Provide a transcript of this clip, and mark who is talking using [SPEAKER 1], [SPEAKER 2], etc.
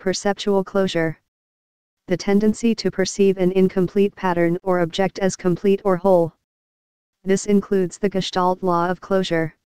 [SPEAKER 1] Perceptual closure. The tendency to perceive an incomplete pattern or object as complete or whole. This includes the Gestalt law of closure.